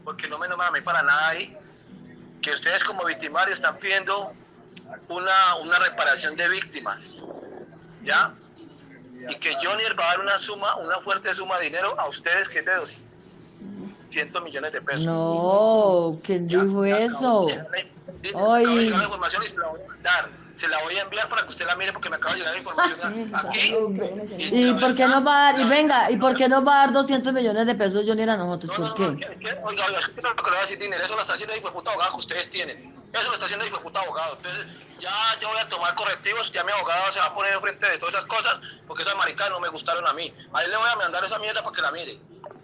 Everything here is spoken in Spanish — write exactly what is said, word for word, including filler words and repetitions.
porque no me nombran a mí para nada ahí, que ustedes como victimarios están pidiendo una, una reparación de víctimas, ¿ya? Y que Jonier va a dar una suma, una fuerte suma de dinero a ustedes que es de doscientos millones de pesos. No, ¿quién Ya, dijo me acabo de eso? llegar la, sí, me acabo de llegar la Ay, información y se la voy a mandar. Se la voy a enviar para que usted la mire porque me acaba de llegar la información aquí y ¿y la por qué verdad, nos va a dar? Y la venga, ¿y por verdad, qué nos va a dar doscientos millones de pesos Johnny a nosotros? no, no, ¿Por no, es qué? que, es que, oiga, oiga, es que no lo que le voy a decir dinero, eso lo está haciendo el hijo de puta abogado que ustedes tienen. Eso lo está haciendo el hijo de puta abogado. Entonces, ya yo voy a tomar correctivos, ya mi abogado se va a poner enfrente de todas esas cosas, porque esas maricas no me gustaron a mí. Ahí le voy a mandar esa mierda para que la mire.